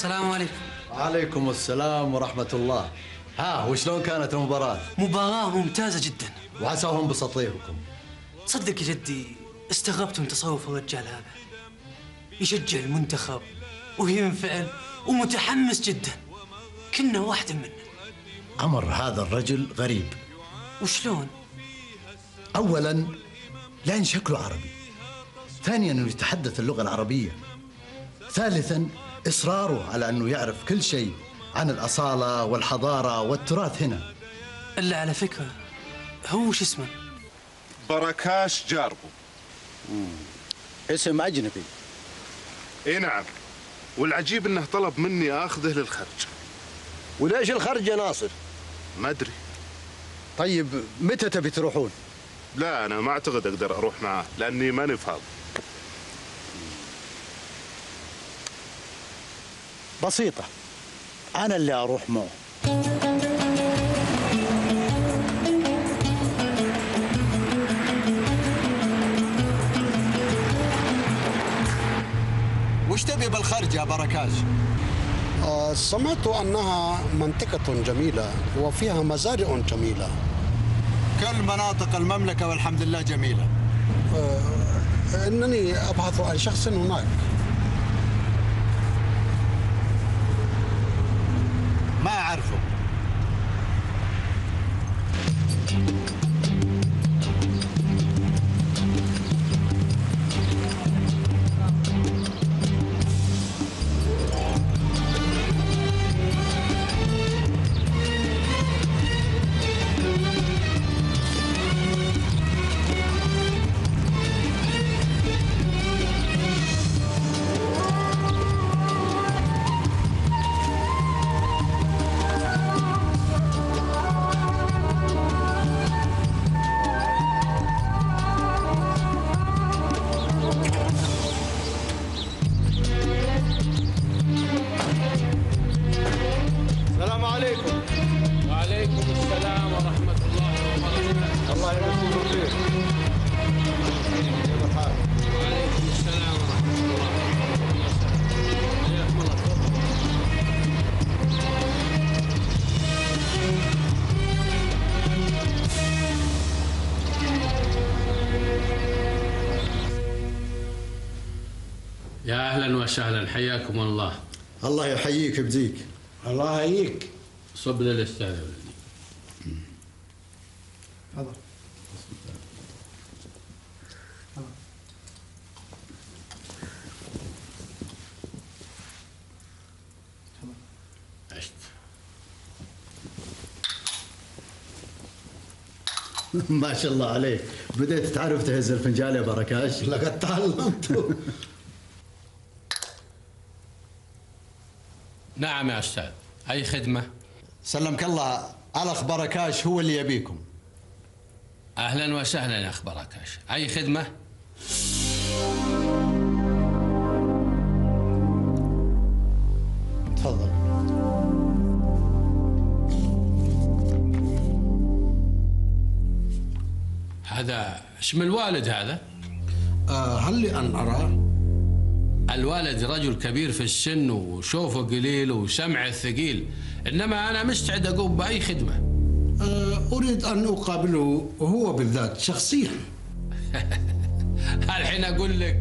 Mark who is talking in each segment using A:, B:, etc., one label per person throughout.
A: السلام عليكم.
B: وعليكم السلام ورحمة الله. ها وشلون كانت المباراة؟
A: مباراة ممتازة جدا،
B: وعساهم بسطيركم.
A: تصدق يا جدي استغربت من تصرف الرجال هذا، يشجع المنتخب وينفعل ومتحمس جدا، كنا واحد منه.
B: عمر هذا الرجل غريب.
A: وشلون؟
B: أولا لأن شكله عربي، ثانيا أنه يتحدث اللغة العربية، ثالثا إصراره على أنه يعرف كل شيء عن الأصالة والحضارة والتراث هنا.
A: إلا على فكرة هو وش اسمه؟
C: بركاش جاربو.
D: اسم أجنبي.
C: اي نعم، والعجيب انه طلب مني اخذه للخرج.
D: وليش الخرج يا ناصر؟
C: ما ادري.
D: طيب متى تبي تروحون؟
C: لا انا ما اعتقد اقدر اروح معاه لاني ماني فاضي.
D: بسيطة، أنا اللي أروح معه.
B: وش تبي بالخرج يا بركاش؟
E: سمعت أنها منطقة جميلة وفيها مزارع جميلة.
B: كل مناطق المملكة والحمد لله جميلة.
E: إنني أبحث عن شخص هناك.
B: ما أعرفه.
F: يا أهلا وسهلا، حياكم الله.
B: الله يحييك بديك.
E: الله يحييك.
F: صب لي الأستاذ.
E: تفضل.
F: عشت.
B: ما شاء الله عليك، بديت تعرف تهز الفنجان يا بركاش.
E: لقد تعلمت.
F: نعم يا أستاذ، أي خدمة؟
B: سلمك الله، الأخ بركاش هو اللي يبيكم.
F: أهلا وسهلا يا أخ بركاش، أي خدمة؟
B: تفضل.
F: هذا اسم الوالد هذا؟
E: هل لي أن أراه؟
F: الوالد رجل كبير في السن وشوفه قليل وسمعه ثقيل، إنما أنا مستعد أقوم بأي خدمة.
E: أريد أن أقابله هو بالذات شخصيا.
F: الحين أقول لك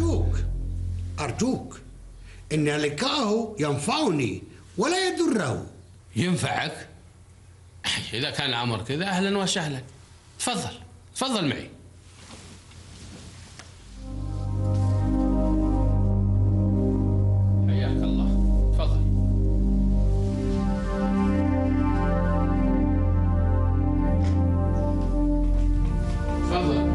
E: أرجوك إن لقاءه ينفعني ولا يضره.
F: ينفعك؟ إذا كان الأمر كذا أهلا وسهلا، تفضل معي. حياك الله، تفضل. تفضل.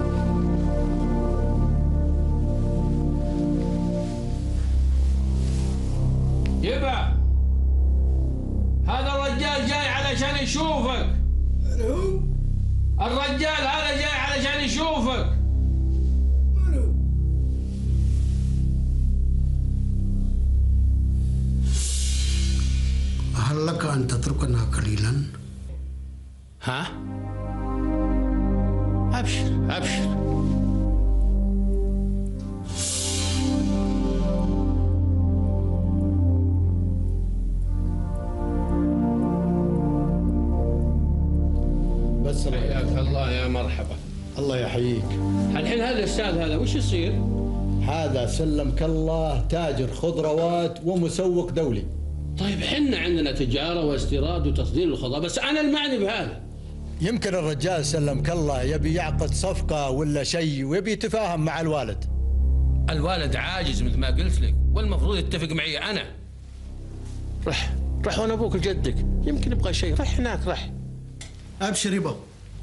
F: يبا هذا الرجال جاي علشان يشوفك. الرجال هذا جاي علشان يشوفك.
E: هل لك أن تتركنا قليلا؟
F: ها؟ أبشر.
B: يحييك.
F: الحين هذا الاستاذ هذا وش يصير؟
B: هذا سلمك الله تاجر خضروات ومسوق دولي.
F: طيب حنا عندنا تجاره واستيراد وتصدير الخضار، بس انا المعني بهذا.
B: يمكن الرجال سلمك الله يبي يعقد صفقة ولا شيء ويبي يتفاهم مع الوالد.
F: الوالد عاجز مثل ما قلت لك، والمفروض يتفق معي انا. رح وانا ابوك لجدك، يمكن يبغى شيء، رح هناك رح.
B: ابشر يبا.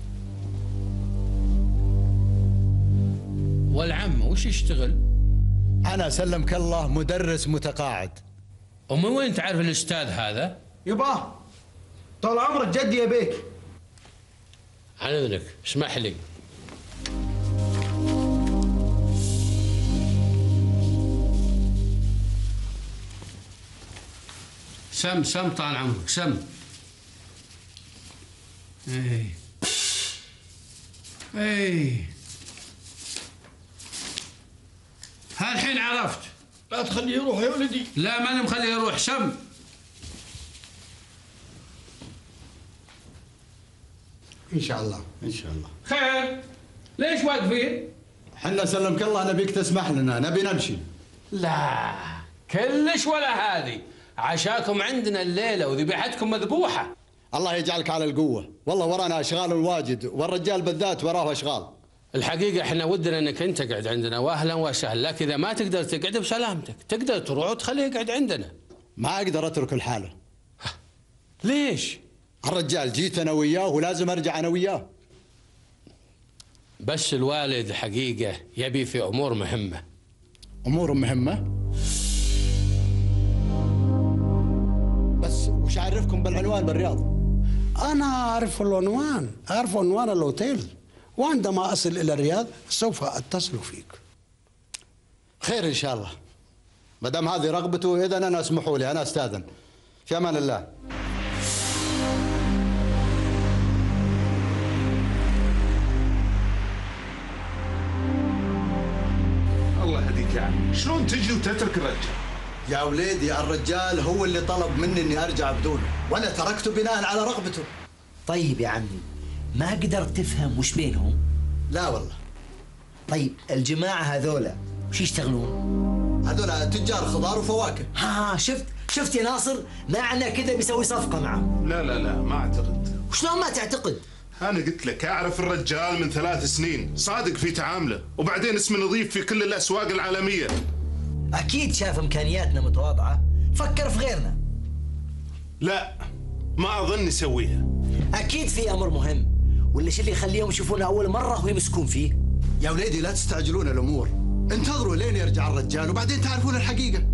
F: والعم وش يشتغل؟
B: انا سلمك الله مدرس متقاعد.
F: ومن وين تعرف الاستاذ هذا؟
G: يبا طال عمرك جدي يبيك.
F: عن اذنك اسمح لي. سم طال عمرك سم. اي ها الحين عرفت.
G: لا تخليه يروح يا ولدي.
F: لا ماني مخليه يروح، سم.
B: ان شاء الله ان شاء الله.
F: خير ليش واقفين؟
B: حنا سلمك الله نبيك تسمح لنا، نبي نمشي.
F: لا كلش ولا هذه، عشاكم عندنا الليله وذبيحتكم مذبوحه.
B: الله يجعلك على القوة، والله ورانا أشغال واجد والرجال بالذات وراه أشغال.
F: الحقيقة احنا ودنا انك انت تقعد عندنا واهلا وسهلا، لكن اذا ما تقدر تقعد بسلامتك، تقدر تروح وتخليه يقعد عندنا.
B: ما أقدر أترك الحالة.
F: ليش؟
B: الرجال جيت أنا وياه ولازم أرجع أنا وياه.
F: بس الوالد حقيقة يبي في أمور مهمة.
B: أمور مهمة؟ بس وش أعرفكم بالعنوان بالرياض؟
E: أنا أعرف العنوان، أعرف عنوان الأوتيل، وعندما أصل إلى الرياض سوف أتصل فيك.
B: خير إن شاء الله. ما دام هذه رغبته إذا أنا اسمحوا لي، أنا أستاذن. في أمان الله.
C: الله يهديك يا عمي، شلون تجي وتترك الرجال؟
B: يا وليدي الرجال هو اللي طلب مني إني أرجع بدونه، وأنا تركته بناء على رغبته.
H: طيب يا عمي ما قدرت تفهم وش بينهم؟
B: لا والله.
H: طيب الجماعة هذولا وش يشتغلون؟
B: هذول تجار خضار وفواكه.
H: ها شفت يا ناصر، معنى كذا بيسوي صفقة معهم.
C: لا ما أعتقد.
H: وشلون ما تعتقد؟
C: أنا قلت لك أعرف الرجال من 3 سنين، صادق في تعامله، وبعدين اسمه نظيف في كل الأسواق العالمية.
H: أكيد شاف إمكانياتنا متواضعة، فكر في غيرنا.
C: لا ما أظن يسويها.
H: أكيد في أمر مهم، ولا شو اللي يخليهم يشوفونه أول مرة ويمسكون فيه؟
B: يا وليدي لا تستعجلون الأمور، انتظروا لين يرجع الرجال وبعدين تعرفون الحقيقة.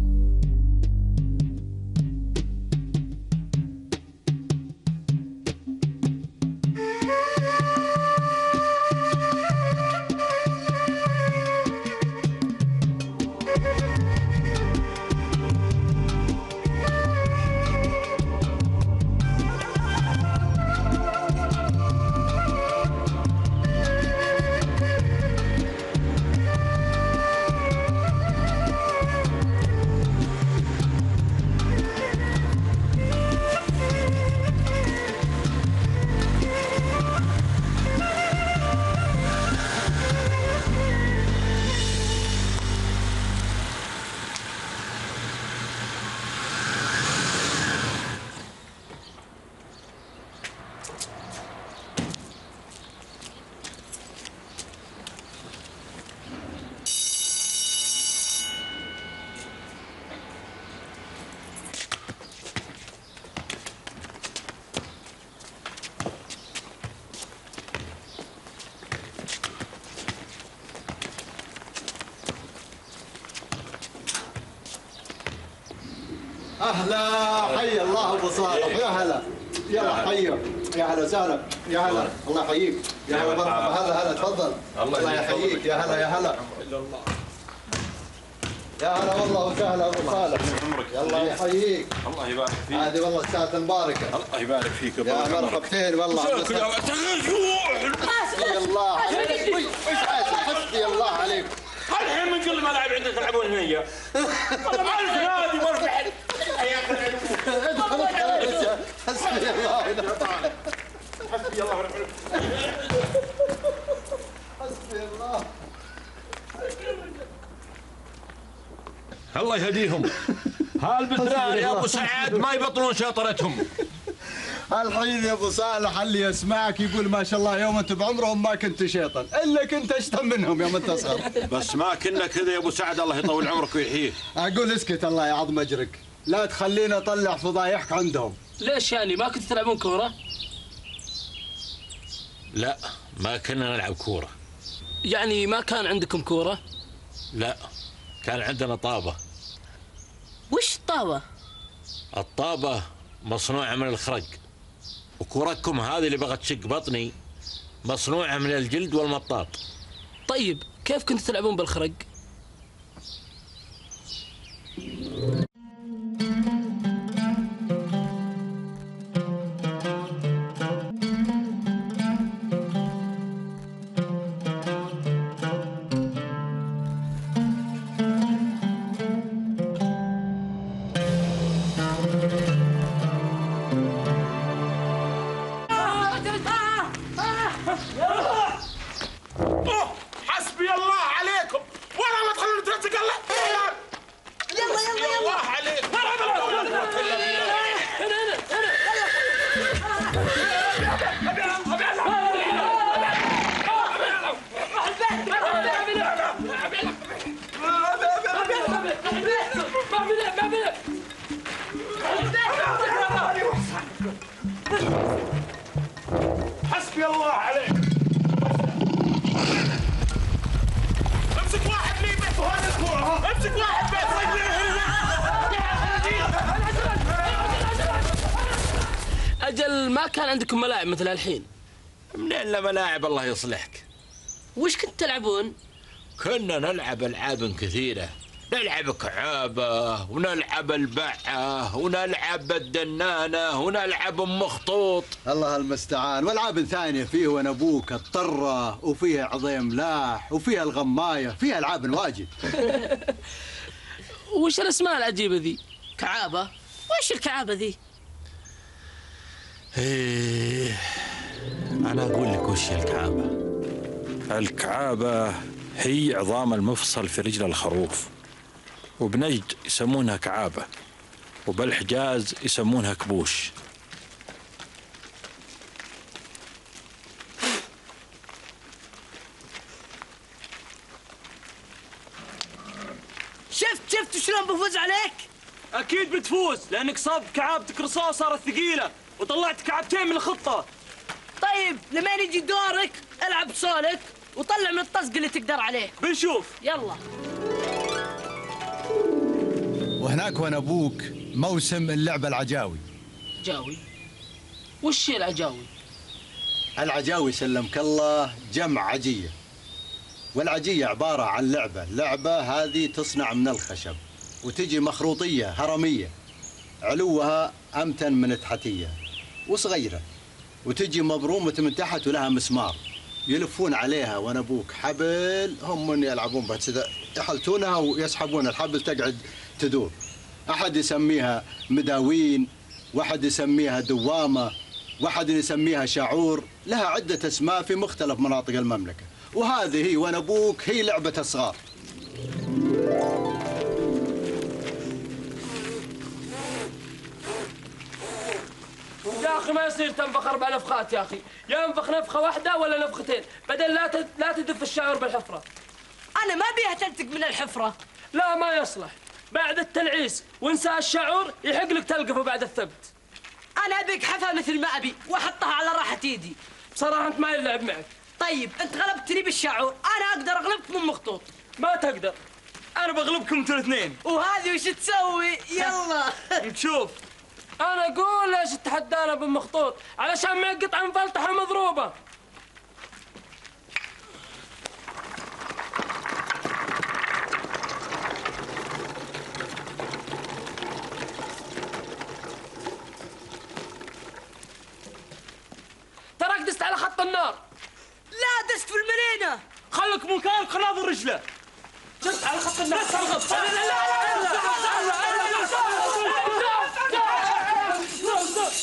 B: أهلا، حي الله أبو صالح، يا هلا، يلا حيه، يا هلا وسهلا، يا هلا، الله يحييك، يا هلا مرحبا، هلا تفضل، الله يحييك، يا هلا، يا هلا والله وسهلا أبو صالح، الله يحييك، الله يبارك فيك، هذه والله الساعة المباركة، الله يبارك فيك، يا مرحبتين والله، حسبي الله عليك، حسبي الله عليك.
I: الحين من كل ما لاعب عندك تلعبون هنيه والله ما أعرف نادي ولا في حد.
B: حسبي الله
I: حسبي الله ونعم الوكيل.
B: حسبي
F: الله يهديهم. هالبتران يا ابو سعد ما يبطلون شاطرتهم.
B: الحين يا ابو صالح اللي يسمعك يقول ما شاء الله يوم انت بعمرهم ما كنت شيطان، الا كنت اشطن منهم يوم انت صغير.
F: بس ما كنا كذا يا ابو سعد، الله يطول عمرك ويحييك.
B: اقول اسكت الله يعظم اجرك، لا تخلينا اطلع فضايحك عندهم.
J: ليش يعني ما كنتوا تلعبون كورة؟
F: لا ما كنا نلعب كورة.
J: يعني ما كان عندكم كورة؟
F: لا كان عندنا طابة.
J: وش الطابة؟
F: الطابة مصنوعة من الخرق، وكورتكم هذه اللي بغت تشق بطني مصنوعة من الجلد والمطاط.
J: طيب كيف كنتوا تلعبون بالخرق؟
I: حسبي الله عليكم، والله ما تخلون ترزق الله. يلا يلا الله عليكم. حسبي الله عليك. امسك واحد لي بس وهذا الكورة، امسك واحد بس.
J: أجل ما كان عندكم ملاعب مثل الحين؟
F: من إلا ملاعب الله يصلحك.
J: وش كنت تلعبون؟
F: كنا نلعب ألعاب كثيرة، نلعب كعابة ونلعب البعة ونلعب الدنانة ونلعب مخطوط.
B: الله المستعان. والعاب ثانيه فيه ونبوك الطره، وفيها عظيم لاح، وفيها الغمايه، فيها العاب واجد.
J: وش الاسماء العجيبة ذي؟ كعابة؟ وش الكعابة ذي؟
F: إيه أنا أقول لك وش الكعابة.
K: الكعابة هي عظام المفصل في رجل الخروف، وبنجد يسمونها كعابة، وبالحجاز يسمونها كبوش.
H: شفت شلون بفوز عليك؟
I: اكيد بتفوز لانك صاب كعابتك رصاص صارت ثقيله وطلعت كعبتين من الخطه.
H: طيب لما يجي دورك العب صولك وطلع من الطزق اللي تقدر عليه.
I: بنشوف.
H: يلا.
B: وهناك وانا ابوك موسم اللعبه العجاوي.
J: جاوي؟ وش هي العجاوي؟
B: العجاوي سلمك الله جمع عجيه، والعجيه عباره عن لعبه هذه تصنع من الخشب، وتجي مخروطيه هرميه علوها امتن من تحتيه وصغيره، وتجي مبرومه من تحت ولها مسمار يلفون عليها وانا ابوك حبل، هم من يلعبون بها كذا يحلتونها ويسحبون الحبل تقعد تدور. احد يسميها مداوين، واحد يسميها دوامه، واحد يسميها شعور، لها عده اسماء في مختلف مناطق المملكه. وهذه هي وانا ابوك هي لعبه الصغار.
J: يا اخي ما يصير تنفخ 4 نفخات يا اخي، يا انفخ نفخه واحده ولا نفختين، بدل لا تدف الشعر بالحفره.
H: انا ما بيها تلتق من الحفره.
J: لا ما يصلح، بعد التلعيس وانسى الشعور يحق لك تلقفه بعد الثبت.
H: انا ابيك حفه مثل ما ابي واحطها على راحه ايدي.
J: بصراحه انت ما يلعب معك.
H: طيب انت غلبتني بالشعور، انا اقدر اغلبك من مخطوط.
J: ما تقدر،
I: انا بغلبكم انتوا الاثنين.
H: وهذه وش تسوي؟ يلا.
I: نشوف.
J: انا اقول ليش تحدانا بالمخطوط؟ علشان ما يقطع مفلطحه مضروبه. تراك دست على خط النار.
H: لا دست في المرينه.
I: خلك مكانك خناظر رجله.
J: دست على خط النار. ترغب.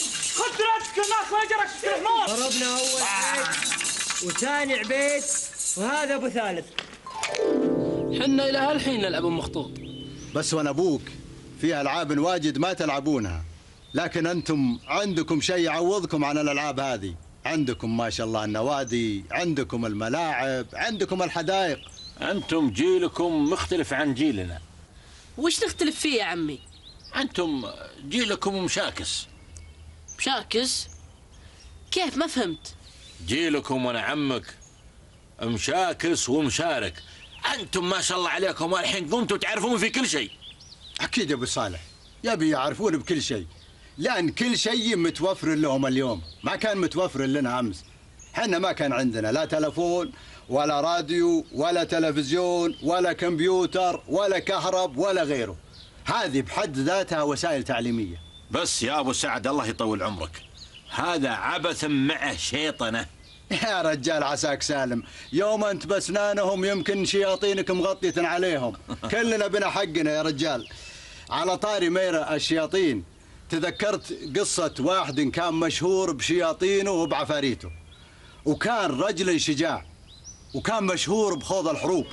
I: خذ دراتك الناس ما جرك تروح نار.
H: ضربنا اول عبيد وثاني عبيد وهذا ابو ثالث.
J: حنا الى هالحين نلعب مخطوط.
B: بس وانا ابوك في العاب واجد ما تلعبونها، لكن انتم عندكم شيء يعوضكم عن الالعاب هذه. عندكم ما شاء الله النوادي، عندكم الملاعب، عندكم الحدائق.
K: انتم جيلكم مختلف عن جيلنا.
H: وش نختلف فيه يا عمي؟
K: انتم جيلكم مشاكس.
H: مشاكس؟ كيف؟ ما فهمت.
K: جيلكم وانا عمك مشاكس ومشارك. انتم ما شاء الله عليكم الحين قمتوا تعرفون في كل شيء.
B: اكيد يا ابو صالح، يبي يعرفون بكل شيء، لان كل شيء متوفر لهم اليوم، ما كان متوفر لنا امس. حنا ما كان عندنا لا تلفون ولا راديو ولا تلفزيون ولا كمبيوتر ولا كهرب ولا غيره. هذه بحد ذاتها وسائل تعليميه.
K: بس يا ابو سعد الله يطول عمرك، هذا عبث معه شيطنه.
B: يا رجال عساك سالم، يوم انت بسنانهم يمكن شياطينك مغطية عليهم. كلنا بنا حقنا يا رجال. على طاري ميرة الشياطين، تذكرت قصة واحد كان مشهور بشياطينه وبعفاريته، وكان رجل شجاع، وكان مشهور بخوض الحروب.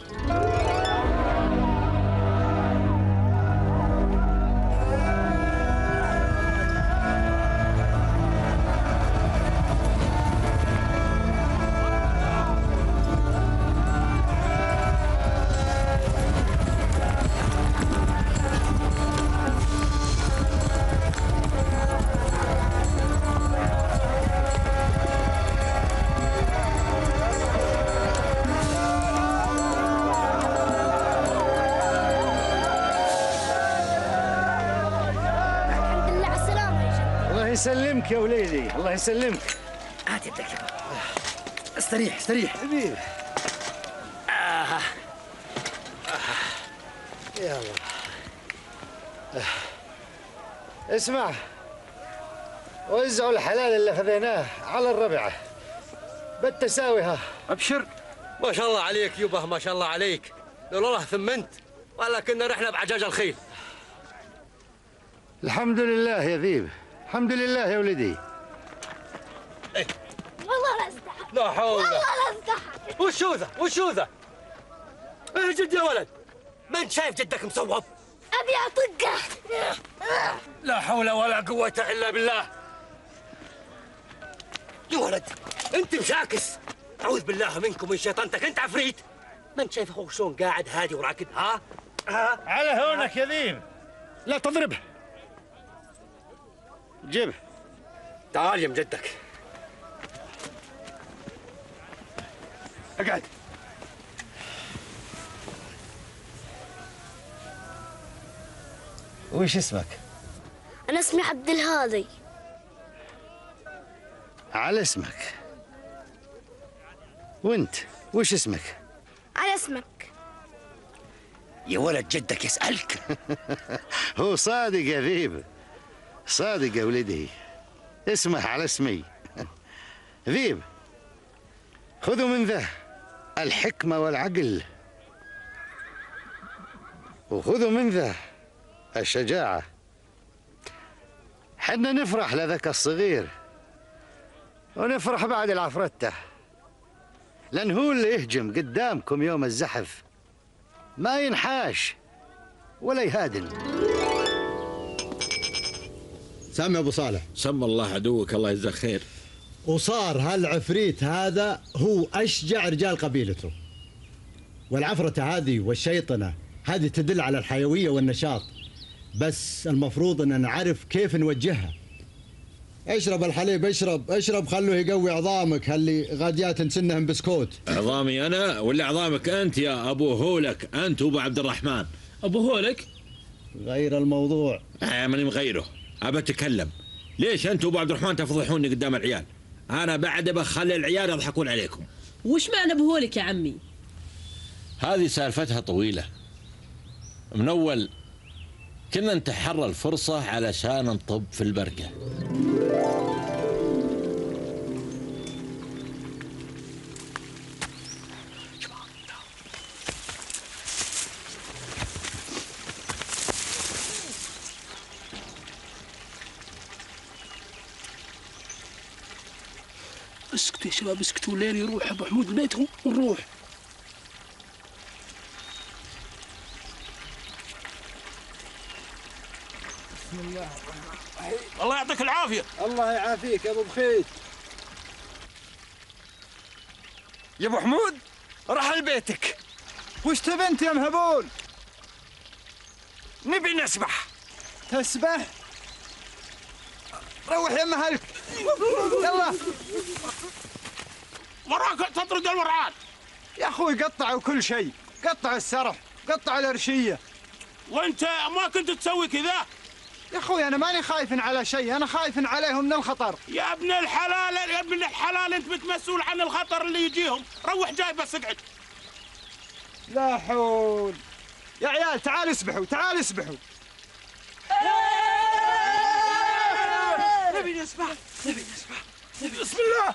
L: يسلمك يا وليدي، الله يسلمك.
M: هات يدك. استريح استريح.
L: حبيبي. يلا. اسمع، وزعوا الحلال اللي خذيناه على الربعة بالتساوي. ها
F: ابشر. ما شاء الله عليك يبه، ما شاء الله عليك. لولا الله ثمنت ولا كنا رحنا بعجاج الخيل.
L: الحمد لله يا ذيب، الحمد لله يا ولدي.
F: ايه
N: والله لا استحق.
F: لا حول.
N: والله لا استحق.
F: وشو ذا؟ وشو ذا؟ ايه جد يا ولد؟ ما انت شايف جدك مصوب؟
N: ابي اطقه.
F: لا حول ولا قوة الا بالله. يا ولد انت مشاكس، اعوذ بالله منكم من شيطانتك، انت عفريت. ما انت شايف اخوك شلون قاعد هادي وراكد؟ ها؟
L: على هونك يا ذيب، لا تضربه. جيبه.
F: تعال يا مجدك. اقعد.
L: وش اسمك؟
N: انا اسمي عبد الهادي.
L: على اسمك. وانت وش اسمك؟
N: على اسمك.
M: يا ولد جدك يسألك.
L: هو صادق يا ذيب، صادق يا ولدي، اسمه على اسمي. ذيب، خذوا من ذا الحكمة والعقل، وخذوا من ذا الشجاعة. حنا نفرح لذاك الصغير ونفرح بعد العفرته، لأن هو اللي يهجم قدامكم يوم الزحف، ما ينحاش ولا يهادن.
B: سامي ابو صالح.
K: سم الله عدوك، الله يجزاك خير.
B: وصار هالعفريت هذا هو اشجع رجال قبيلته، والعفرة هذه والشيطنة هذه تدل على الحيوية والنشاط، بس المفروض ان نعرف كيف نوجهها. اشرب الحليب، اشرب اشرب، خلوه يقوي عظامك، هاللي غاديات نسنهم بسكوت.
K: عظامي انا ولا عظامك انت يا ابو هولك؟ انت وابو عبد الرحمن.
F: ابو هولك؟
B: غير الموضوع.
K: ماني مغيره، ابى اتكلم. ليش انت وابو عبد الرحمن تفضحوني قدام العيال؟ انا بعد بخلي العيال يضحكون عليكم.
H: وش معنى ابو هولك يا عمي؟
K: هذه سالفتها طويله. من اول كنا نتحرى الفرصه علشان نطب في البركه.
J: اسكتوا يا شباب اسكتوا، الليل يروح ابو حمود بيتهم ونروح.
O: بسم الله
K: الله يعطيك العافية.
O: الله يعافيك يا ابو بخيت. يا ابو حمود راح لبيتك. وش تبي انت يا مهبول؟ نبي نسبح. تسبح؟ روح يا مهلك. يلا
I: وراك تطرد الورعان.
O: يا اخوي قطعوا كل شيء، قطع السرح، قطع الارشيه.
I: وانت ما كنت تسوي كذا؟
O: يا اخوي انا ماني خايف على شيء، انا خايف عليهم من الخطر.
I: يا ابن الحلال يا ابن الحلال، انت مسؤول عن الخطر اللي يجيهم. روح جاي بس اقعد.
O: لا حول. يا عيال تعالوا اسبحوا، تعالوا اسبحوا.
I: نبي نسبح، نبي نسبح. بسم الله.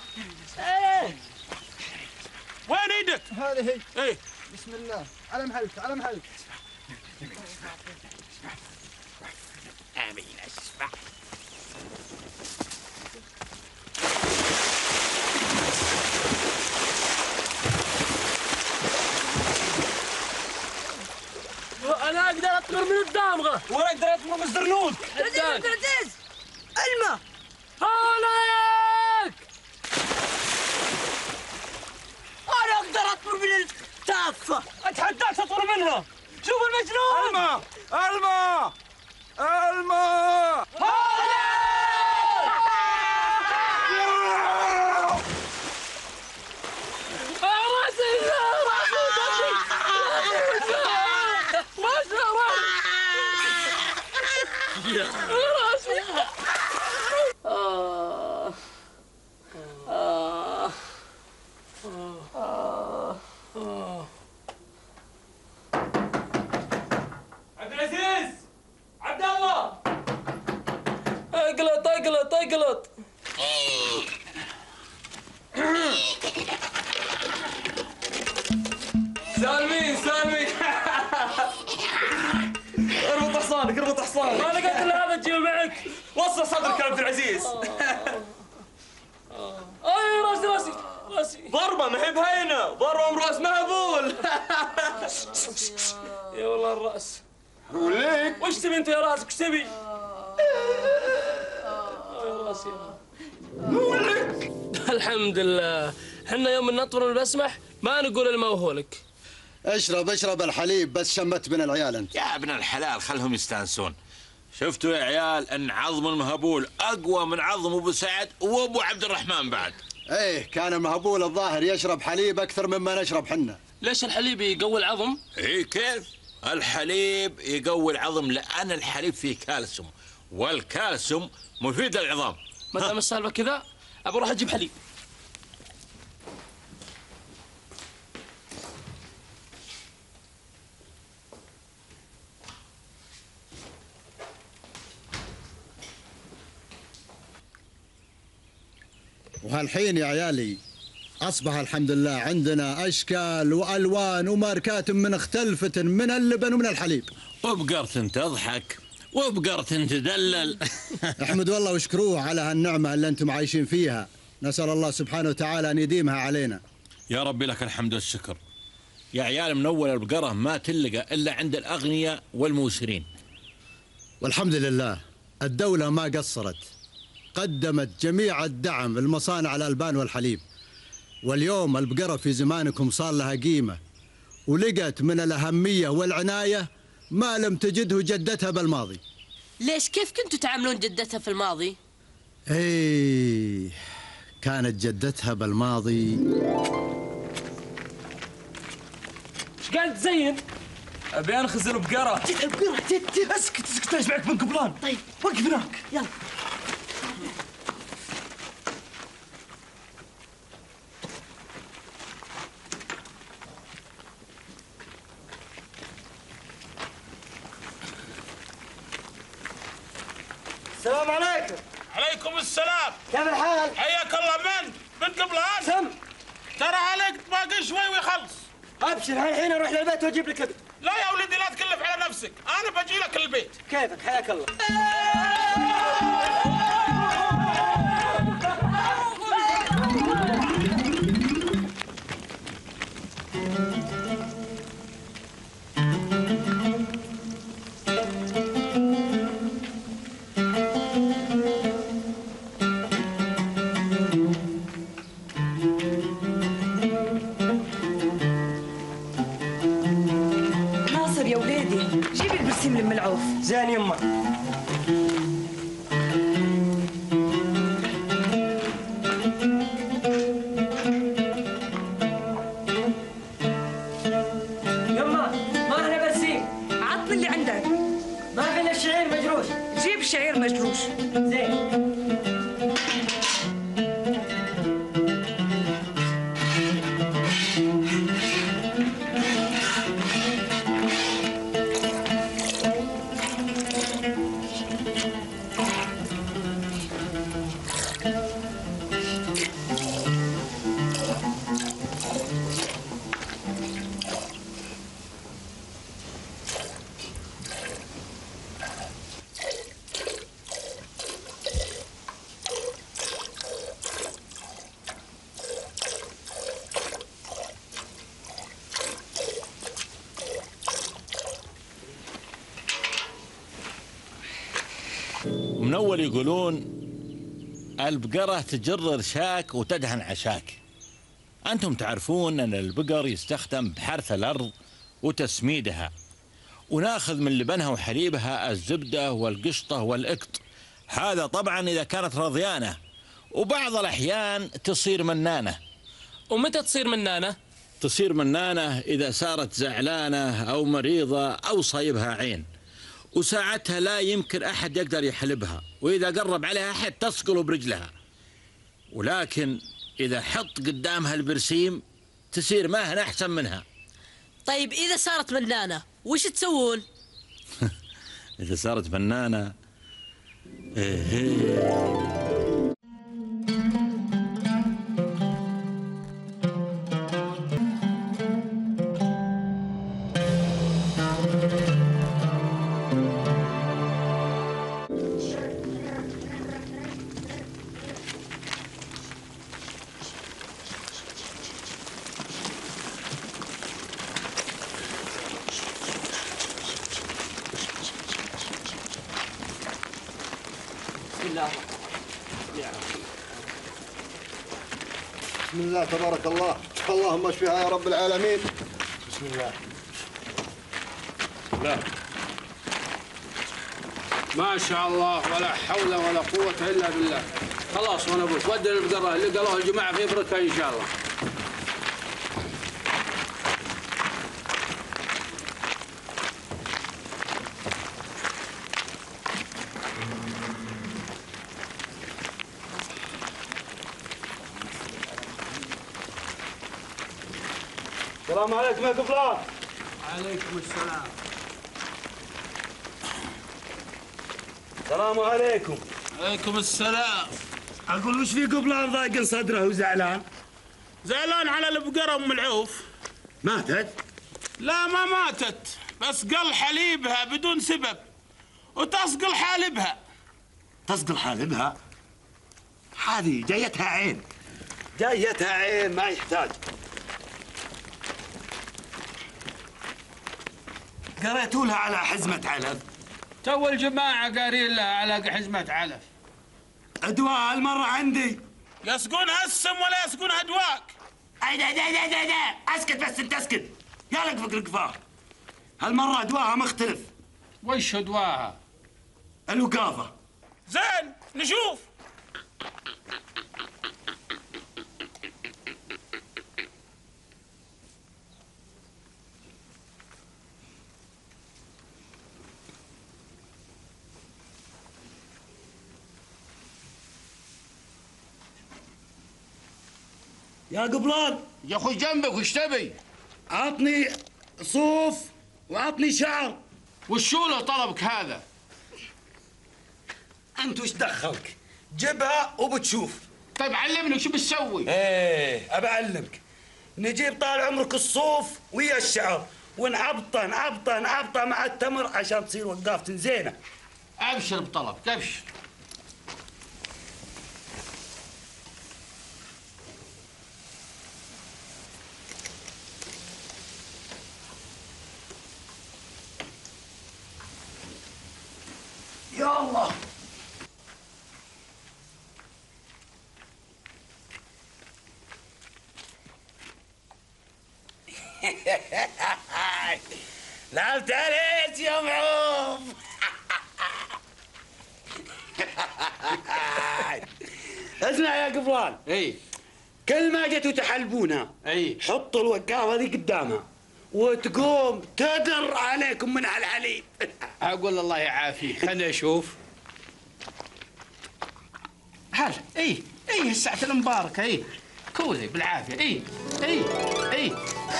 I: وين ايدك؟
O: هذه هي.
I: ايه
O: بسم الله. على مهلك، على مهلك.
I: نبي نسبح.
J: انا اقدر اطمر من الدامغه
G: وانا اقدر اطمر من الزرنوط.
H: عزيز عبد العزيز المه
J: هونك.
H: انا اقدر اطمر من التافه.
G: اتحداك تطمر منها. شوف المجنون.
O: الماء الماء الماء.
J: عبد العزيز، عبد الله، اقلط اقلط اقلط. سالمين سالمين.
G: اربط حصانك اربط حصانك.
J: انا قلت له هذا تجيب معك.
G: وصل صدرك يا عبد العزيز.
J: اي راسي راسي راسي.
G: ضربه ما هي بهينه، ضربه من راس مهبول.
J: يا والله الراس.
O: وليك
J: وش تبي انت يا راسك؟ وش تبي؟ يا راسي. الحمد لله، احنا يوم نطر البسمح ما نقول الموهولك.
B: اشرب اشرب الحليب، بس شمت من العيال انت.
K: يا ابن الحلال خلهم يستانسون. شفتوا يا عيال ان عظم المهبول اقوى من عظم ابو سعد وابو عبد الرحمن بعد.
B: ايه كان المهبول الظاهر يشرب حليب اكثر مما نشرب حنا.
J: ليش الحليب يقوي العظم؟
K: ايه كيف؟ الحليب يقوي العظم لان الحليب فيه كالسيوم، والكالسيوم مفيد للعظام.
J: ما دام السالفه كذا ابى اروح اجيب حليب.
B: وهالحين يا عيالي أصبح الحمد لله عندنا أشكال وألوان وماركات من مختلفة من اللبن ومن الحليب.
K: وبقرة تضحك وبقرة تدلل.
B: احمدوا الله واشكروه على هالنعمة اللي أنتم عايشين فيها. نسأل الله سبحانه وتعالى أن يديمها علينا.
K: يا ربي لك الحمد والشكر. يا عيال من أول البقرة ما تلقى إلا عند الأغنياء والموسرين.
B: والحمد لله الدولة ما قصرت، قدمت جميع الدعم لمصانع الألبان والحليب، واليوم البقرة في زمانكم صار لها قيمة ولقت من الأهمية والعناية ما لم تجده جدتها بالماضي.
H: ليش كيف كنتوا تعاملون جدتها في الماضي؟
B: ايه كانت جدتها بالماضي.
J: ايش قاعد تزين؟
G: ابي انخز البقره.
H: البقرة جدتي.
G: اسكت اسكت ايش معك من قبلان؟
H: طيب
G: وقف هناك.
H: يلا.
G: السلام عليكم.
I: عليكم السلام.
G: كيف الحال؟
I: حياك الله. من قبلان؟
G: سم.
I: ترى عليك باقي شوي ويخلص.
G: ابشر الحين اروح للبيت واجيب لك ابن.
I: لا يا ولدي لا تكلف على نفسك، انا بجي لك البيت.
G: كيفك حياك الله.
H: يا ولادي جيب البرسيم للملعوف.
G: زين يما. يما ما هنا برسيم.
H: عطني اللي عندك.
G: ما فينا شعير مجروش.
H: جيب شعير مجروش.
G: زين.
K: من أول يقولون البقرة تجر رشاك وتدهن عشاك. أنتم تعرفون أن البقر يستخدم بحرث الأرض وتسميدها، وناخذ من لبنها وحليبها الزبدة والقشطة والإقط. هذا طبعا إذا كانت رضيانة، وبعض الأحيان تصير منانة.
J: ومتى تصير منانة؟
K: تصير منانة إذا صارت زعلانة أو مريضة أو صايبها عين، وساعتها لا يمكن أحد يقدر يحلبها، وإذا قرب عليها أحد تسقل برجلها. ولكن إذا حط قدامها البرسيم تصير ماهن أحسن منها.
H: طيب إذا صارت منانة وش تسوون؟
K: إذا صارت منانة
P: بسم الله تبارك الله. اللهم اشفيها يا رب العالمين. بسم الله.
Q: لا ما شاء الله ولا حول ولا قوة إلا بالله. خلاص وانا ابوك ودي البقرة اللي قالوها الجماعة في بركة إن شاء الله.
I: السلام عليكم يا قبلان.
Q: عليكم السلام.
I: السلام عليكم.
Q: عليكم السلام.
I: اقول وش في قبلان ضايق صدره وزعلان؟
Q: زعلان على البقرة ام العوف.
I: ماتت؟
Q: لا ما ماتت، بس قل حليبها بدون سبب وتسقل حالبها.
I: تسقل حالبها؟ هذه جايتها عين. جايتها عين ما يحتاج. قريتوا لها على حزمة علف؟
Q: تو الجماعة قارين لها على حزمة علف.
I: أدواء هالمرة عندي.
Q: يسقونها السم ولا يسقونها أدواك.
I: اسكت بس انت اسكت. يا لك فكر القفاه. هالمرة أدواها مختلف.
Q: وش أدواها؟
I: الوقافة.
Q: زين نشوف.
I: يا قبلان
Q: يا اخوي جنبك وش تبي؟
I: عطني صوف وعطني شعر.
Q: وشو له طلبك هذا؟
I: انت وش دخلك؟ جيبها وبتشوف.
Q: طيب علمني وش بتسوي؟
I: ايه ابى اعلمك. نجيب طال عمرك الصوف ويا الشعر ونعبطه نعبطه نعبطه مع التمر عشان تصير وقافة زينه.
Q: ابشر بطلبك ابشر.
I: يا الله. لعبت عليك يا معوف. اسمع يا قفلان.
Q: اي
I: كل ما جيتوا تحلبونها حطوا الوقافه ذي قدامها وتقوم تدر عليكم من على الحليب.
Q: اقول الله يعافيك، خليني اشوف. هلا اي الساعة المباركة كوزي بالعافية. اي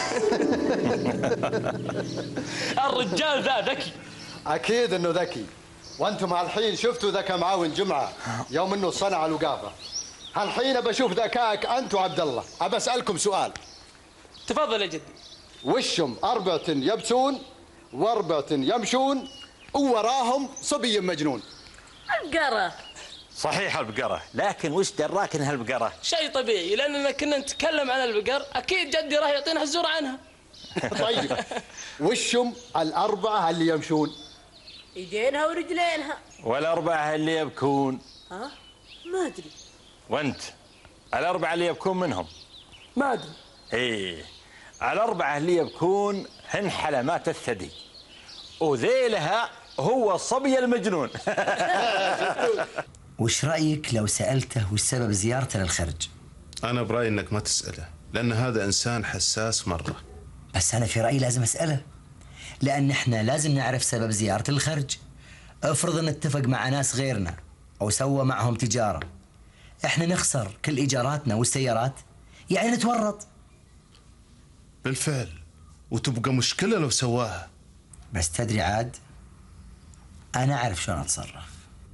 J: الرجال ذا ذكي.
P: اكيد انه ذكي، وانتم الحين شفتوا ذكاء معاون جمعه يوم انه صنع الوقافه. هالحين بشوف ذكائك انت وعبد الله. ابى اسالكم سؤال.
J: تفضل يا جدي.
P: وشهم 4 يبسون و4 يمشون ووراهم صبي مجنون؟
H: البقرة.
K: صحيح البقرة، لكن وش دراك انها البقرة؟
J: شيء طبيعي، لاننا كنا نتكلم عن البقر، اكيد جدي راح يعطينا الزور عنها.
P: طيب وشهم 4 اللي يمشون؟
H: ايدينها ورجلينها.
K: وال4 اللي يبكون؟
H: ها؟ ما ادري.
K: وانت 4 اللي يبكون منهم؟
J: ما ادري.
K: ايه 4 اللي يبكون هن حلمات الثدي، وذيلها هو الصبي المجنون.
M: وش رأيك لو سألته وش سبب زيارته للخرج؟
C: أنا برأيي إنك ما تسأله، لأن هذا إنسان حساس مرة.
M: بس أنا في رأيي لازم أسأله، لأن إحنا لازم نعرف سبب زيارة الخرج. افرض إن اتفق مع ناس غيرنا أو سوى معهم تجارة، إحنا نخسر كل إيجاراتنا والسيارات، يعني نتورط.
C: بالفعل، وتبقى مشكلة لو سواها.
M: بس تدري عاد، أنا أعرف شلون أتصرف.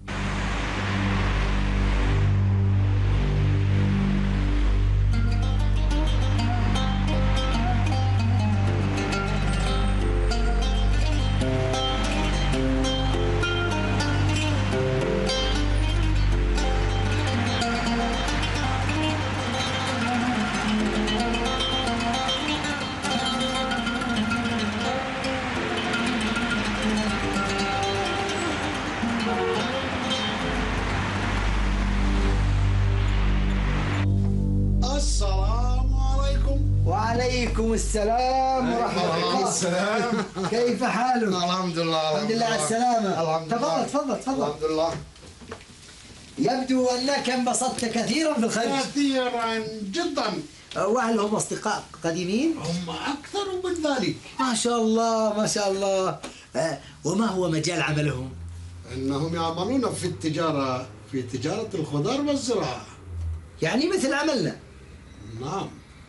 R: وعليكم السلام ورحمة الله.
B: السلام.
R: كيف حالك؟
B: الحمد لله.
R: الحمد لله على السلامة.
B: تفضل
R: تفضل تفضل.
B: الحمد لله.
R: يبدو أنك انبسطت كثيرا في الخرج.
B: كثيرا جدا.
R: وهل هم أصدقاء قديمين؟
B: هم أكثر من ذلك.
R: ما شاء الله ما شاء الله. وما هو مجال عملهم؟
B: إنهم يعملون في التجارة، في تجارة الخضار والزراعة.
R: يعني مثل عملنا.
B: نعم.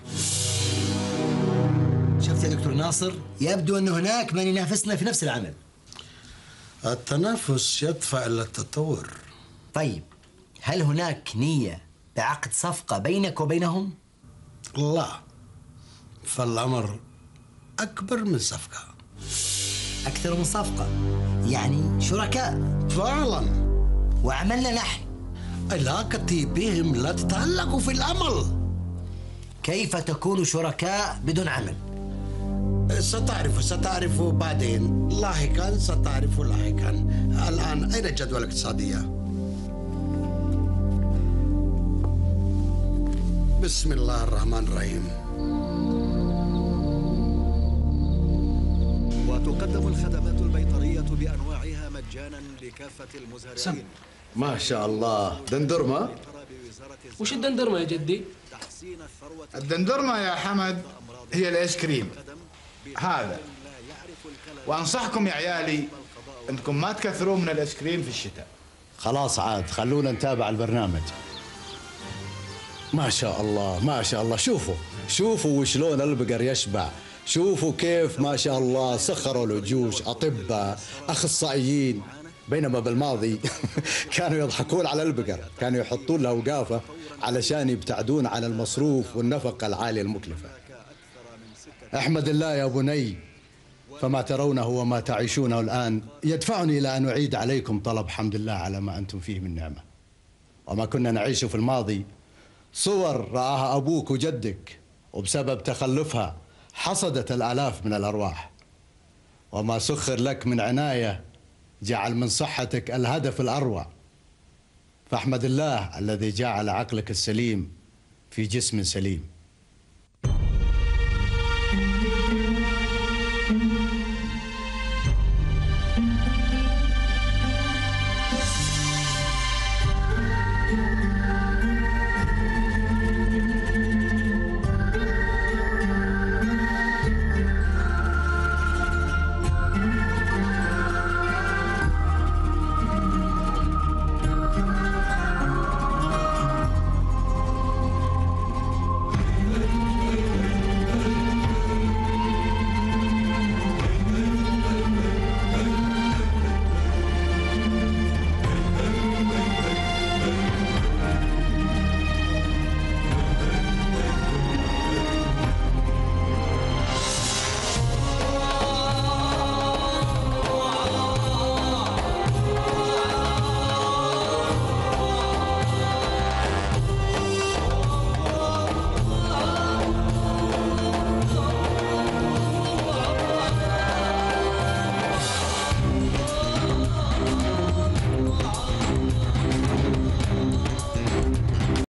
R: شفت يا دكتور ناصر؟ يبدو أن هناك من ينافسنا في نفس العمل.
E: التنافس يدفع إلى التطور.
M: طيب هل هناك نية بعقد صفقة بينك وبينهم؟
E: لا، فالأمر أكبر من صفقة.
M: أكثر من صفقة؟ يعني شركاء؟
E: فعلا.
M: وعملنا نحن؟
E: علاقتي بهم لا تتعلق في العمل.
M: كيف تكون شركاء بدون عمل؟
E: ستعرف بعدين، لاحقا ستعرف لاحقا. الآن أين الجدوى الاقتصادية؟ بسم الله الرحمن الرحيم.
S: وتقدم الخدمات البيطرية بأنواعها مجانا لكافة المزارعين.
B: ما شاء الله. دندرمة؟
J: وش الدندرمة يا جدي؟
T: الدندرمة يا حمد هي الآيس كريم هذا، وأنصحكم يا عيالي أنكم ما تكثرون من الآيس كريم في الشتاء.
B: خلاص عاد خلونا نتابع البرنامج. ما شاء الله ما شاء الله. شوفوا وشلون البقر يشبع. شوفوا كيف ما شاء الله سخروا له جيوش أطباء أخصائيين، بينما بالماضي كانوا يضحكون على البقر، كانوا يحطون له وقافة علشان يبتعدون عن المصروف والنفقة العالية المكلفة. احمد الله يا بني، فما ترونه وما تعيشونه الآن يدفعني إلى أن أعيد عليكم طلب حمد الله على ما أنتم فيه من نعمة. وما كنا نعيشه في الماضي صور رآها أبوك وجدك، وبسبب تخلفها حصدت الآلاف من الأرواح. وما سخر لك من عناية جعل من صحتك الهدف الأروع. فاحمد الله الذي جعل عقلك السليم في جسم سليم.